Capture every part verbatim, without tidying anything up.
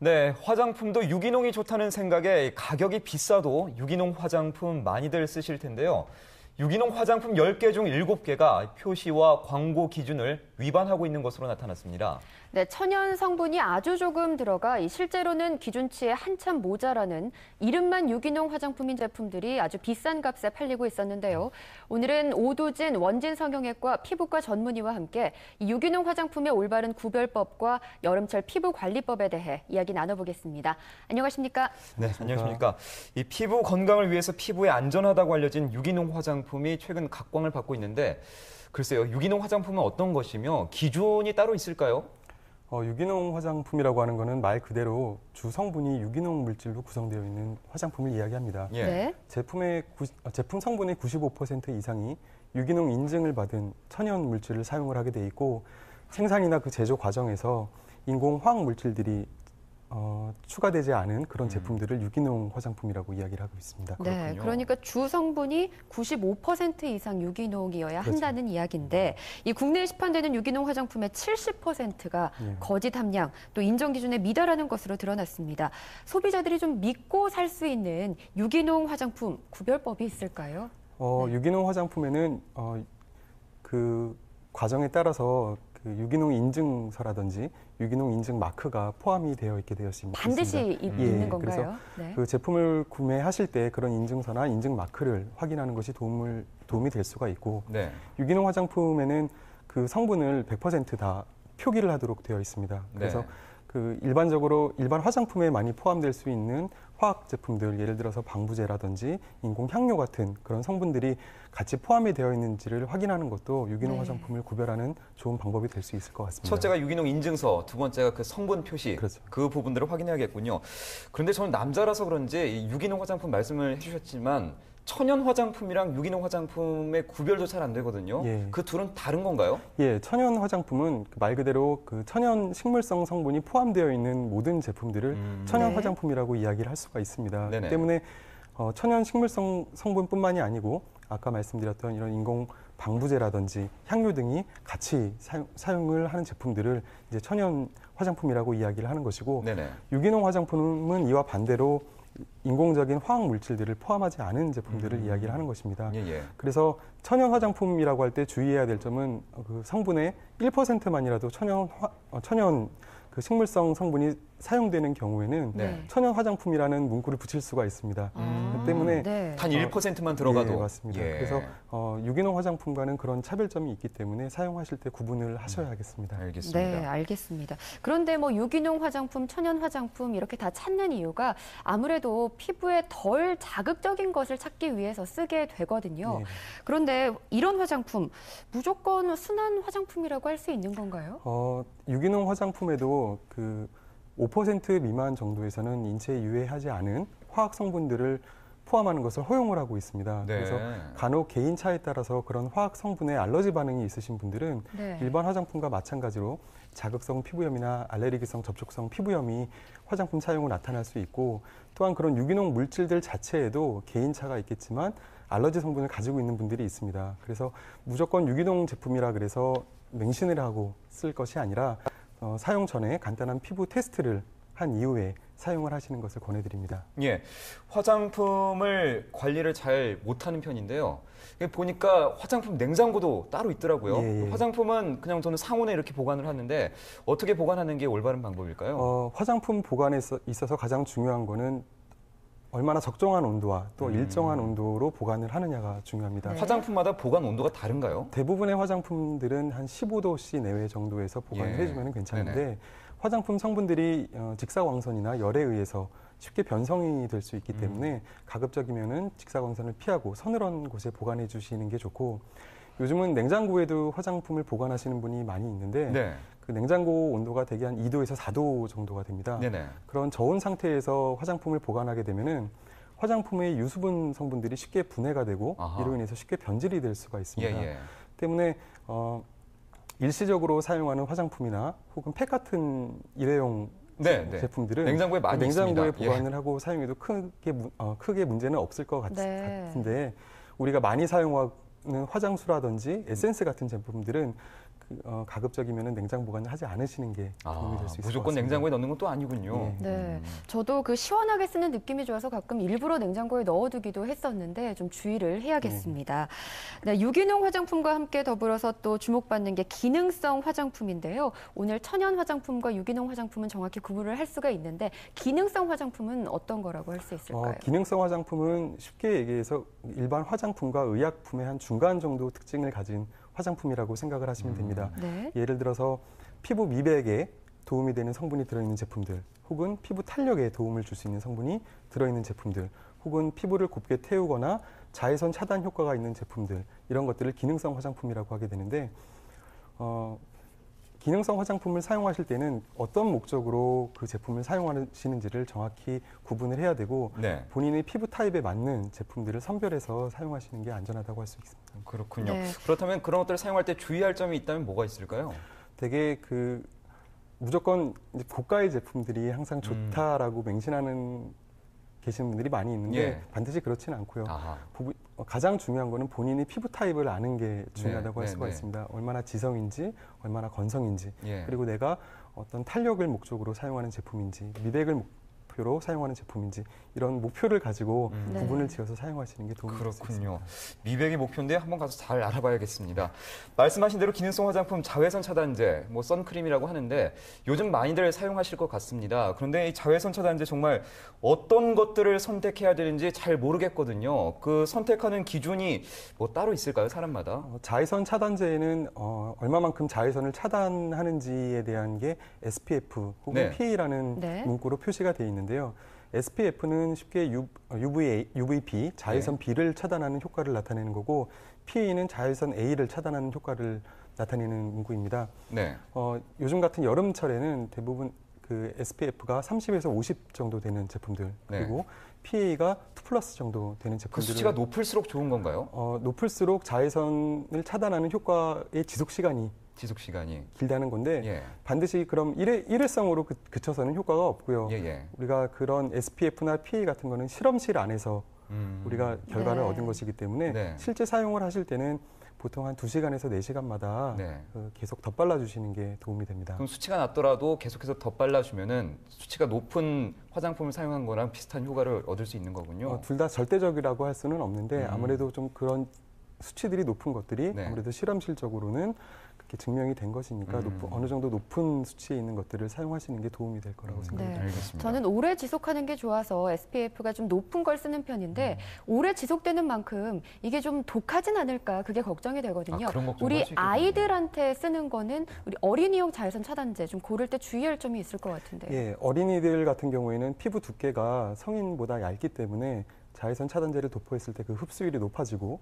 네, 화장품도 유기농이 좋다는 생각에 가격이 비싸도 유기농 화장품 많이들 쓰실 텐데요. 유기농 화장품 열 개 중 일곱 개가 표시와 광고 기준을 위반하고 있는 것으로 나타났습니다. 네, 천연 성분이 아주 조금 들어가 실제로는 기준치에 한참 모자라는 이름만 유기농 화장품인 제품들이 아주 비싼 값에 팔리고 있었는데요. 오늘은 오두진 원진 성형외과 피부과 전문의와 함께 이 유기농 화장품의 올바른 구별법과 여름철 피부 관리법에 대해 이야기 나눠보겠습니다. 안녕하십니까? 네, 안녕하십니까? 이 피부 건강을 위해서 피부에 안전하다고 알려진 유기농 화장품이 최근 각광을 받고 있는데 글쎄요, 유기농 화장품은 어떤 것이며 기준이 따로 있을까요? 어, 유기농 화장품이라고 하는 것은 말 그대로 주 성분이 유기농 물질로 구성되어 있는 화장품을 이야기합니다. 예. 네. 제품의 구, 제품 성분의 구십오 퍼센트 이상이 유기농 인증을 받은 천연 물질을 사용을 하게 돼 있고 생산이나 그 제조 과정에서 인공 화학 물질들이 어, 추가되지 않은 그런 제품들을 음. 유기농 화장품이라고 이야기를 하고 있습니다. 네, 그렇군요. 그러니까 주 성분이 구십오 퍼센트 이상 유기농이어야 그렇죠. 한다는 이야기인데 이 국내에 시판되는 유기농 화장품의 칠십 퍼센트가 예. 거짓 함량, 또 인정 기준에 미달하는 것으로 드러났습니다. 소비자들이 좀 믿고 살 수 있는 유기농 화장품 구별법이 있을까요? 어, 네. 유기농 화장품에는 어, 그 과정에 따라서 그 유기농 인증서라든지 유기농 인증 마크가 포함이 되어 있게 되었습니다. 반드시 이- 예, 있는 건가요? 그래서 네. 그 제품을 구매하실 때 그런 인증서나 인증 마크를 확인하는 것이 도움을, 도움이 될 수가 있고 네. 유기농 화장품에는 그 성분을 백 퍼센트 다 표기를 하도록 되어 있습니다. 그래서 네. 그 일반적으로 일반 화장품에 많이 포함될 수 있는 화학 제품들, 예를 들어서 방부제라든지 인공 향료 같은 그런 성분들이 같이 포함이 되어 있는지를 확인하는 것도 유기농 네. 화장품을 구별하는 좋은 방법이 될 수 있을 것 같습니다. 첫째가 유기농 인증서, 두 번째가 그 성분 표시, 그렇죠. 그 부분들을 확인해야겠군요. 그런데 저는 남자라서 그런지 이 유기농 화장품 말씀을 해주셨지만 천연 화장품이랑 유기농 화장품의 구별도 잘 안 되거든요. 예. 그 둘은 다른 건가요? 예, 천연 화장품은 말 그대로 그 천연 식물성 성분이 포함되어 있는 모든 제품들을 음. 천연 네. 화장품이라고 이야기를 할 수가 있습니다. 네네. 그렇기 때문에 어, 천연 식물성 성분뿐만이 아니고 아까 말씀드렸던 이런 인공 방부제라든지 향료 등이 같이 사용, 사용을 하는 제품들을 이제 천연 화장품이라고 이야기를 하는 것이고 네네. 유기농 화장품은 이와 반대로 인공적인 화학 물질들을 포함하지 않은 제품들을 음. 이야기를 하는 것입니다. 예, 예. 그래서 천연 화장품이라고 할 때 주의해야 될 점은 그 성분의 일 퍼센트만이라도 천연 화, 어, 천연 그 식물성 성분이 사용되는 경우에는 네. 천연 화장품이라는 문구를 붙일 수가 있습니다. 아, 그 때문에 네. 단 일 퍼센트만 들어가도. 예, 맞습니다. 예. 그래서 어, 유기농 화장품과는 그런 차별점이 있기 때문에 사용하실 때 구분을 하셔야겠습니다. 알겠습니다. 네, 알겠습니다. 그런데 뭐 유기농 화장품, 천연 화장품 이렇게 다 찾는 이유가 아무래도 피부에 덜 자극적인 것을 찾기 위해서 쓰게 되거든요. 예. 그런데 이런 화장품 무조건 순한 화장품이라고 할 수 있는 건가요? 어, 유기농 화장품에도 그 오 퍼센트 미만 정도에서는 인체에 유해하지 않은 화학 성분들을 포함하는 것을 허용을 하고 있습니다. 네. 그래서 간혹 개인 차에 따라서 그런 화학 성분에 알러지 반응이 있으신 분들은 네. 일반 화장품과 마찬가지로 자극성 피부염이나 알레르기성 접촉성 피부염이 화장품 사용 후 나타날 수 있고 또한 그런 유기농 물질들 자체에도 개인차가 있겠지만 알러지 성분을 가지고 있는 분들이 있습니다. 그래서 무조건 유기농 제품이라 그래서 맹신을 하고 쓸 것이 아니라 어, 사용 전에 간단한 피부 테스트를 한 이후에 사용을 하시는 것을 권해드립니다. 예, 화장품을 관리를 잘 못하는 편인데요. 보니까 화장품 냉장고도 따로 있더라고요. 예, 예. 화장품은 그냥 저는 상온에 이렇게 보관을 하는데 어떻게 보관하는 게 올바른 방법일까요? 어, 화장품 보관에 있어서 가장 중요한 거는 얼마나 적정한 온도와 또 음. 일정한 온도로 보관을 하느냐가 중요합니다. 네. 화장품마다 보관 온도가 다른가요? 대부분의 화장품들은 한 십오 도씨 내외 정도에서 보관을 예. 해주면 괜찮은데 네네. 화장품 성분들이 어, 직사광선이나 열에 의해서 쉽게 변성이 될 수 있기 때문에 음. 가급적이면은 직사광선을 피하고 서늘한 곳에 보관해 주시는 게 좋고 요즘은 냉장고에도 화장품을 보관하시는 분이 많이 있는데 네. 그 냉장고 온도가 대개 한 이 도에서 사 도 정도가 됩니다. 네네. 그런 저온 상태에서 화장품을 보관하게 되면은 화장품의 유수분 성분들이 쉽게 분해가 되고 아하. 이로 인해서 쉽게 변질이 될 수가 예, 있습니다. 예. 때문에 어, 일시적으로 사용하는 화장품이나 혹은 팩 같은 일회용 네, 네. 제품들은 냉장고에 많이 냉장고에 있습니다. 보관을 하고 사용해도 크게, 문- 어, 크게 문제는 없을 것 같, 네. 같은데 우리가 많이 사용하는 화장수라든지 에센스 같은 제품들은 그, 어, 가급적이면 냉장 보관을 하지 않으시는 게 도움이 될 수 있을 것 무조건 같습니다. 냉장고에 넣는 건 또 아니군요. 예. 네, 음. 저도 그 시원하게 쓰는 느낌이 좋아서 가끔 일부러 냉장고에 넣어두기도 했었는데 좀 주의를 해야겠습니다. 네, 유기농 화장품과 함께 더불어서 또 주목받는 게 기능성 화장품인데요. 오늘 천연 화장품과 유기농 화장품은 정확히 구분을 할 수가 있는데 기능성 화장품은 어떤 거라고 할 수 있을까요? 어, 기능성 화장품은 쉽게 얘기해서 일반 화장품과 의약품의 한 중간 정도 특징을 가진 화장품이라고 생각을 하시면 됩니다. 네. 예를 들어서 피부 미백에 도움이 되는 성분이 들어있는 제품들, 혹은 피부 탄력에 도움을 줄 수 있는 성분이 들어있는 제품들, 혹은 피부를 곱게 태우거나 자외선 차단 효과가 있는 제품들, 이런 것들을 기능성 화장품이라고 하게 되는데, 어, 기능성 화장품을 사용하실 때는 어떤 목적으로 그 제품을 사용하시는지를 정확히 구분을 해야 되고, 네. 본인의 피부 타입에 맞는 제품들을 선별해서 사용하시는 게 안전하다고 할 수 있습니다. 그렇군요. 네. 그렇다면 그런 것들을 사용할 때 주의할 점이 있다면 뭐가 있을까요? 되게 그 무조건 이제 고가의 제품들이 항상 좋다라고 맹신하는 계시는 분들이 많이 있는데 예. 반드시 그렇지는 않고요. 아하. 부부- 어, 가장 중요한 거는 본인이 피부 타입을 아는 게 중요하다고 네, 할 네, 수가 네. 있습니다. 얼마나 지성인지, 얼마나 건성인지, 예. 그리고 내가 어떤 탄력을 목적으로 사용하는 제품인지, 미백을 목표로 사용하는 제품인지, 이런 목표를 가지고 음. 네. 구분을 지어서 사용하시는 게 도움이 될 수 있습니다. 그렇군요. 미백이 목표인데 한번 가서 잘 알아봐야겠습니다. 말씀하신 대로 기능성 화장품 자외선 차단제, 뭐 선크림이라고 하는데 요즘 많이들 사용하실 것 같습니다. 그런데 이 자외선 차단제 정말 어떤 것들을 선택해야 되는지 잘 모르겠거든요. 그 선택하는 기준이 뭐 따로 있을까요, 사람마다? 어, 자외선 차단제에는 어, 얼마만큼 자외선을 차단하는지에 대한 게 에스피에프 혹은 네. 피에이라는 네. 문구로 표시가 되어 있는데요. 에스피에프는 쉽게 유, 유브이에이, 유브이피, 자외선 B를 차단하는 효과를 나타내는 거고, 피에이는 자외선 A를 차단하는 효과를 나타내는 문구입니다. 네. 어, 요즘 같은 여름철에는 대부분 그 에스피에프가 삼십에서 오십 정도 되는 제품들, 그리고 피에이가 이 플러스 정도 되는 그 제품들을 수치가 높을수록 좋은 건가요? 어, 높을수록 자외선을 차단하는 효과의 지속 시간이 지속 시간이. 길다는 건데, 예. 반드시 그럼 일회, 일회성으로 그, 그쳐서는 효과가 없고요. 예, 예. 우리가 그런 에스피에프나 피에이 같은 거는 실험실 안에서 음. 우리가 결과를 네. 얻은 것이기 때문에 네. 실제 사용을 하실 때는 보통 한 두 시간에서 네 시간마다 네. 계속 덧발라 주시는 게 도움이 됩니다. 그럼 수치가 낮더라도 계속해서 덧발라주면은 수치가 높은 화장품을 사용한 거랑 비슷한 효과를 얻을 수 있는 거군요. 어, 둘 다 절대적이라고 할 수는 없는데, 음. 아무래도 좀 그런 수치들이 높은 것들이 네. 아무래도 실험실적으로는 그렇게 증명이 된 것이니까 음. 높은- 어느 정도 높은 수치에 있는 것들을 사용하시는 게 도움이 될 거라고 음, 생각합니다. 네. 알겠습니다. 저는 오래 지속하는 게 좋아서 에스피에프가 좀 높은 걸 쓰는 편인데 오래 지속되는 만큼 이게 좀 독하진 않을까 그게 걱정이 되거든요. 아, 그런 걱정도 우리 할 수 있겠군요. 아이들한테 쓰는 거는 우리 어린이용 자외선 차단제 좀 고를 때 주의할 점이 있을 것 같은데요. 예, 어린이들 같은 경우에는 피부 두께가 성인보다 얇기 때문에 자외선 차단제를 도포했을 때 그 흡수율이 높아지고,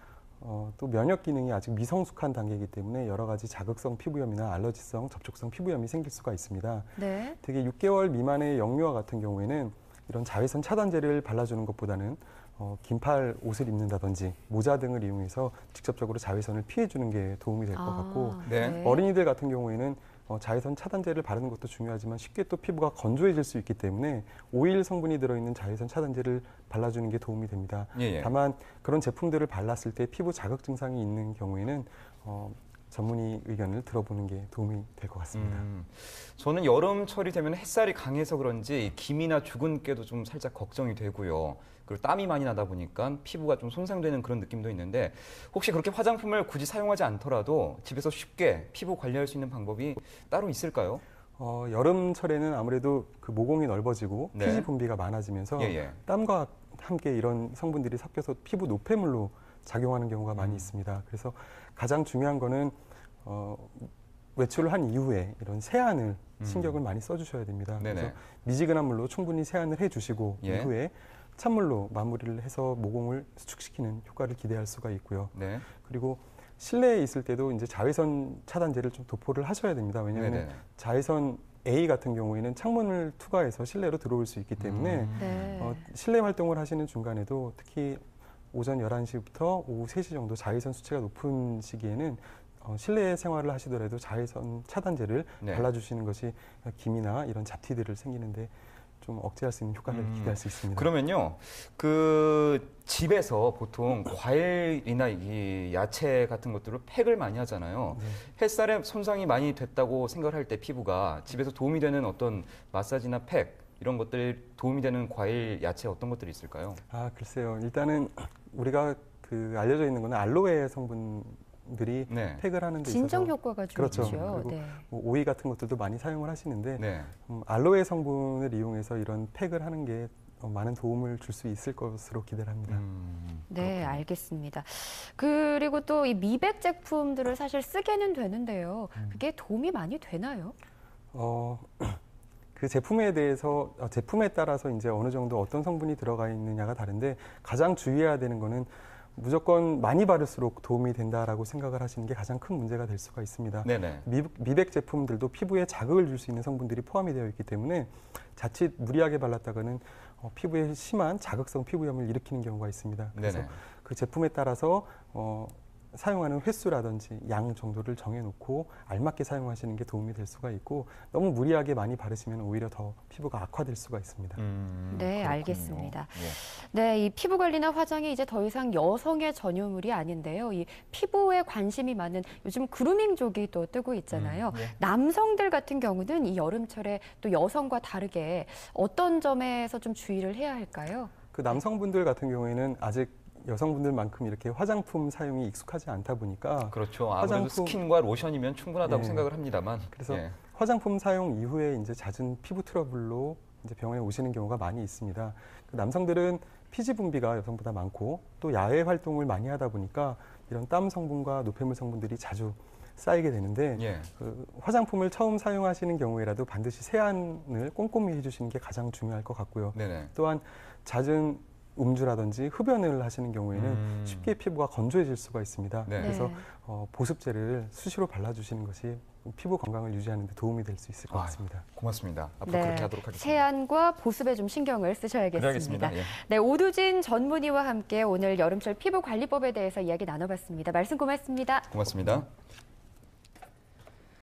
어, 또 면역 기능이 아직 미성숙한 단계이기 때문에 여러 가지 자극성 피부염이나 알러지성 접촉성 피부염이 생길 수가 있습니다. 네. 되게 육 개월 미만의 영유아 같은 경우에는 이런 자외선 차단제를 발라주는 것보다는 어, 긴팔 옷을 입는다든지 모자 등을 이용해서 직접적으로 자외선을 피해주는 게 도움이 될 것 같고, 네. 어린이들 같은 경우에는 어, 자외선 차단제를 바르는 것도 중요하지만 쉽게 또 피부가 건조해질 수 있기 때문에 오일 성분이 들어있는 자외선 차단제를 발라주는 게 도움이 됩니다. 예, 예. 다만 그런 제품들을 발랐을 때 피부 자극 증상이 있는 경우에는 어, 전문의 의견을 들어보는 게 도움이 될 것 같습니다. 음, 저는 여름철이 되면 햇살이 강해서 그런지 기미나 주근깨도 좀 살짝 걱정이 되고요. 그리고 땀이 많이 나다 보니까 피부가 좀 손상되는 그런 느낌도 있는데, 혹시 그렇게 화장품을 굳이 사용하지 않더라도 집에서 쉽게 피부 관리할 수 있는 방법이 따로 있을까요? 어, 여름철에는 아무래도 그 모공이 넓어지고 네. 피지 분비가 많아지면서 예, 예. 땀과 함께 이런 성분들이 섞여서 피부 노폐물로 작용하는 경우가 많이 음. 있습니다. 그래서 가장 중요한 거는 어, 외출을 한 이후에 이런 세안을 음. 신경을 많이 써주셔야 됩니다. 네네. 그래서 미지근한 물로 충분히 세안을 해주시고 예. 이후에 찬물로 마무리를 해서 모공을 수축시키는 효과를 기대할 수가 있고요. 네. 그리고 실내에 있을 때도 이제 자외선 차단제를 좀 도포를 하셔야 됩니다. 왜냐하면 네네. 자외선 A 같은 경우에는 창문을 투과해서 실내로 들어올 수 있기 때문에 음. 네. 어, 실내 활동을 하시는 중간에도 특히 오전 열한 시부터 오후 세 시 정도 자외선 수치가 높은 시기에는 어, 실내 생활을 하시더라도 자외선 차단제를 네. 발라주시는 것이 기미나 이런 잡티들을 생기는데 좀 억제할 수 있는 효과를 음, 기대할 수 있습니다. 그러면요, 그 집에서 보통 과일이나 이 야채 같은 것들을 팩을 많이 하잖아요. 네. 햇살에 손상이 많이 됐다고 생각할 때 피부가 집에서 도움이 되는 어떤 마사지나 팩 이런 것들 도움이 되는 과일, 야채 어떤 것들이 있을까요? 아, 글쎄요. 일단은 우리가 그 알려져 있는 거는 알로에 성분들이 네. 팩을 하는 데 진정 있어서 효과가 좀 그렇죠. 있죠. 그리고 네. 뭐 오이 같은 것들도 많이 사용을 하시는데 네. 음, 알로에 성분을 이용해서 이런 팩을 하는 게 어, 많은 도움을 줄 수 있을 것으로 기대를 합니다. 음, 네, 알겠습니다. 그리고 또 이 미백 제품들을 사실 쓰게는 되는데요. 음. 그게 도움이 많이 되나요? 어, 그 제품에 대해서 어, 제품에 따라서 이제 어느 정도 어떤 성분이 들어가 있느냐가 다른데 가장 주의해야 되는 거는 무조건 많이 바를수록 도움이 된다라고 생각을 하시는 게 가장 큰 문제가 될 수가 있습니다. 네네. 미, 미백 제품들도 피부에 자극을 줄 수 있는 성분들이 포함이 되어 있기 때문에 자칫 무리하게 발랐다가는 어, 피부에 심한 자극성 피부염을 일으키는 경우가 있습니다. 그래서 네네. 그 제품에 따라서 어, 사용하는 횟수라든지 양 정도를 정해놓고 알맞게 사용하시는 게 도움이 될 수가 있고 너무 무리하게 많이 바르시면 오히려 더 피부가 악화될 수가 있습니다. 음, 네, 그렇군요. 알겠습니다. 예. 네, 이 피부 관리나 화장이 이제 더 이상 여성의 전유물이 아닌데요. 이 피부에 관심이 많은 요즘 그루밍족이 또 뜨고 있잖아요. 음, 예. 남성들 같은 경우는 이 여름철에 또 여성과 다르게 어떤 점에서 좀 주의를 해야 할까요? 그 남성분들 같은 경우에는 아직 여성분들만큼 이렇게 화장품 사용이 익숙하지 않다 보니까 그렇죠. 아무래도 화장품- 스킨과 로션이면 충분하다고 예. 생각을 합니다만. 그래서 예. 화장품 사용 이후에 이제 잦은 피부 트러블로 이제 병원에 오시는 경우가 많이 있습니다. 그 남성들은 피지 분비가 여성보다 많고 또 야외 활동을 많이 하다 보니까 이런 땀 성분과 노폐물 성분들이 자주 쌓이게 되는데 예. 그 화장품을 처음 사용하시는 경우에라도 반드시 세안을 꼼꼼히 해주시는 게 가장 중요할 것 같고요. 네네. 또한 잦은 음주라든지 흡연을 하시는 경우에는 음. 쉽게 피부가 건조해질 수가 있습니다. 네. 그래서 어, 보습제를 수시로 발라주시는 것이 피부 건강을 유지하는 데 도움이 될 수 있을 것 아유, 같습니다. 고맙습니다. 앞으로 네, 그렇게 하도록 하겠습니다. 세안과 보습에 좀 신경을 쓰셔야겠습니다. 그래야겠습니다. 예. 네, 오두진 전문의와 함께 오늘 여름철 피부 관리법에 대해서 이야기 나눠봤습니다. 말씀 고맙습니다. 고맙습니다.